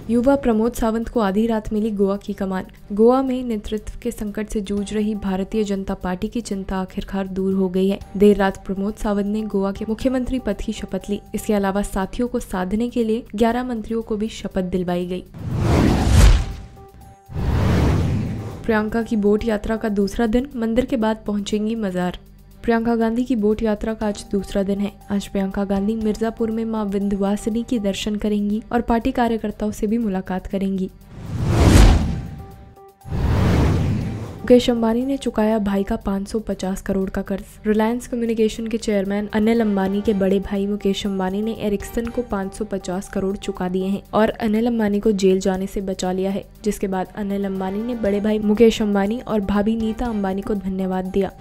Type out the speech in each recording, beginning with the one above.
युवा प्रमोद सावंत को आधी रात मिली गोवा की कमान। गोवा में नेतृत्व के संकट से जूझ रही भारतीय जनता पार्टी की चिंता आखिरकार दूर हो गई है। देर रात प्रमोद सावंत ने गोवा के मुख्यमंत्री पद की शपथ ली। इसके अलावा साथियों को साधने के लिए 11 मंत्रियों को भी शपथ दिलवाई गई। प्रियंका की बोट यात्रा का दूसरा दिन, मंदिर के बाद पहुंचेंगी मजार। प्रियंका गांधी की बोट यात्रा का आज दूसरा दिन है। आज प्रियंका गांधी मिर्जापुर में मां विंध्यवासिनी के दर्शन करेंगी और पार्टी कार्यकर्ताओं से भी मुलाकात करेंगी। मुकेश अंबानी ने चुकाया भाई का 550 करोड़ का कर्ज। रिलायंस कम्युनिकेशन के चेयरमैन अनिल अंबानी के बड़े भाई मुकेश अंबानी ने एरिक्सन को 550 करोड़ चुका दिए हैं और अनिल अंबानी को जेल जाने से बचा लिया है, जिसके बाद अनिल अंबानी ने बड़े भाई मुकेश अंबानी और भाभी नीता अंबानी को धन्यवाद दिया।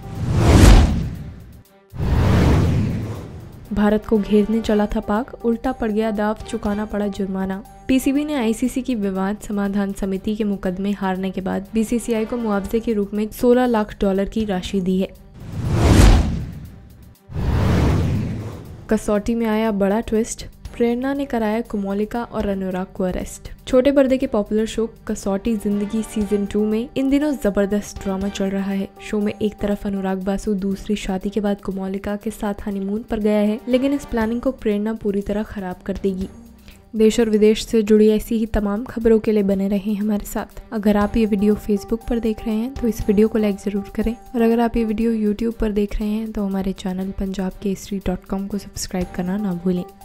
भारत को घेरने चला था पाक, उल्टा पड़ गया दाव, चुकाना पड़ा जुर्माना। पीसीबी ने आईसीसी की विवाद समाधान समिति के मुकदमे हारने के बाद बीसीसीआई को मुआवजे के रूप में $16 लाख की राशि दी है। कसौटी में आया बड़ा ट्विस्ट, प्रेरणा ने कराया कुमोलिका और अनुराग को अरेस्ट। छोटे पर्दे के पॉपुलर शो कसौटी जिंदगी सीजन 2 में इन दिनों जबरदस्त ड्रामा चल रहा है। शो में एक तरफ अनुराग बासु दूसरी शादी के बाद कुमोलिका के साथ हनीमून पर गया है, लेकिन इस प्लानिंग को प्रेरणा पूरी तरह खराब कर देगी। देश और विदेश से जुड़ी ऐसी ही तमाम खबरों के लिए बने रहें हमारे साथ। अगर आप ये वीडियो फेसबुक पर देख रहे हैं तो इस वीडियो को लाइक ज़रूर करें, और अगर आप ये वीडियो यूट्यूब पर देख रहे हैं तो हमारे चैनल punjabkesari.com को सब्सक्राइब करना ना भूलें।